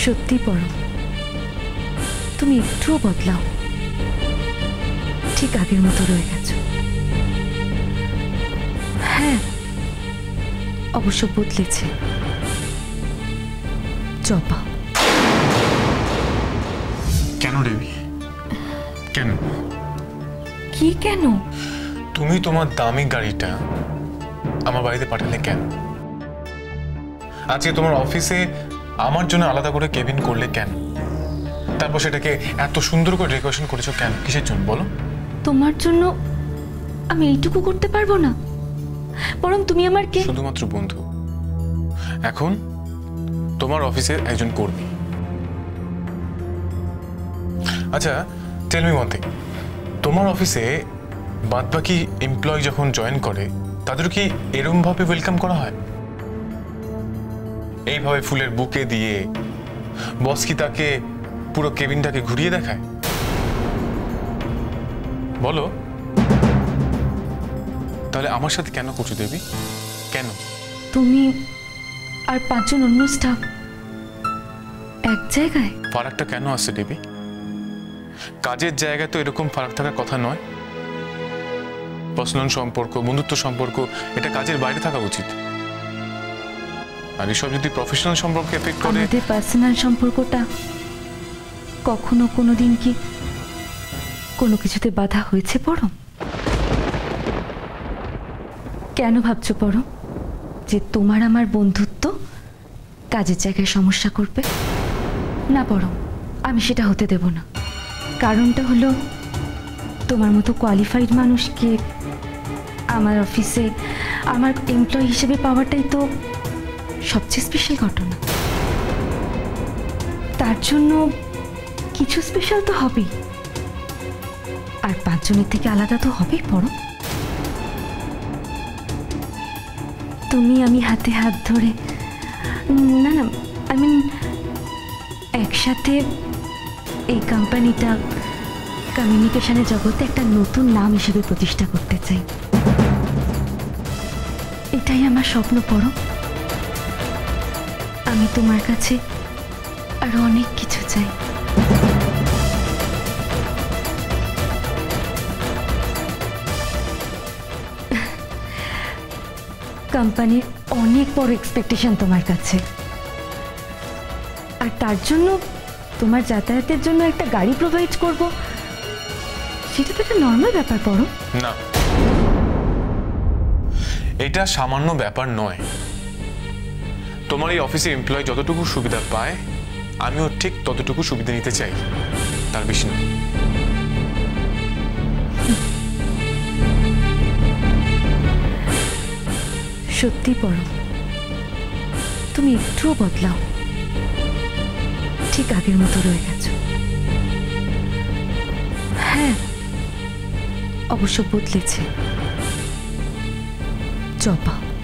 সত্যি পড়ো, তুমি একটুও বদলাও, ঠিক আগের মতো রয়ে গেছো। হ্যাঁ, অবশ্য বদলেছে। জবা। কেন দেবী? কেন? কি কেন? তুমি তোমার দামি গাড়িটা আমার বাড়িতে পাঠালে কেন? আজকে তোমার অফিসে আমার জন্য আলাদা করে কেবিন করলে কেন? তারপর সেটাকে এত সুন্দর করে ডেকোরেশন করেছো কেন? কিসের জন্য বলো? তোমার জন্য আমি এইটুকু করতে পারবো না? বরং তুমি আমার কে? শুধুমাত্র বন্ধু। এখন তোমার অফিসের একজন কর্মী। আচ্ছা, টেল মি ওয়ান থিং, তোমার অফিসে বাদবাকি এমপ্লয়ি যখন জয়েন করে তাদের কি এরকম ভাবে ওয়েলকাম করা হয়? এইভাবে ফুলের বুকে দিয়ে বস কি তাকে পুরো কেবিনটাকে ঘুরিয়ে দেখায়? বলো। তাহলে আমার সাথে কেন করছো দেবী? কেন? তুমি আর 5 জন অন্য স্টাফ এক জায়গায়? ফারাকটা কেন আসছে দেবী? কাজের জায়গায় তো এরকম ফারাক থাকার কথা নয়। পার্সোনাল সম্পর্ক, বন্ধুত্ব সম্পর্ক, এটা কাজের বাইরে থাকা উচিত। আর এসব যদি প্রফেশনাল সম্পর্কে এফেক্ট করে। আমাদের পার্সোনাল সম্পর্কটা কখনো কোনোদিন কি কোনো কিছুতে বাধা হয়েছে পরম? কেন ভাবছো পরম যে তোমার আমার বন্ধুত্ব কাজের জায়গায় সমস্যা করবে? না পরম, আমি সেটা হতে দেব না। কারণটা হলো, তোমার মতো কোয়ালিফাইড মানুষকে আমার অফিসে আমার এমপ্লয়ি হিসেবে পাওয়াটাই তো সবচেয়ে স্পেশাল ঘটনা। তার জন্য কিছু স্পেশাল তো হবেই, আর 5 জনের থেকে আলাদা তো হবেই পরম। তুমি আমি হাতে হাত ধরে, না না, আই মিন একসাথে এই কোম্পানিটা কমিউনিকেশনের জগতে একটা নতুন নাম হিসেবে প্রতিষ্ঠা করতে চাই। এটাই আমার স্বপ্ন পরম। আমি তোমার কাছে আরো অনেক কিছু চাই। কোম্পানির অনেক বড় এক্সপেকটেশন তোমার কাছে, আর তার জন্য তোমার যাতায়াতের জন্য একটা গাড়ি প্রোভাইড করব, সেটা তো একটা নর্মাল ব্যাপার পরম। না, এটা সামান্য ব্যাপার নয়। তোমার এই অফিসের এমপ্লয়ি যতটুকু সুবিধা পায় আমিও ঠিক ততটুকু সুবিধা নিতে চাই, তার বেশি না। সত্যি পরম, তুমি একটুও বদলাও, ঠিক আগের মতো রয়ে গেছো। হ্যাঁ, অবশ্য বদলেছে। জবা।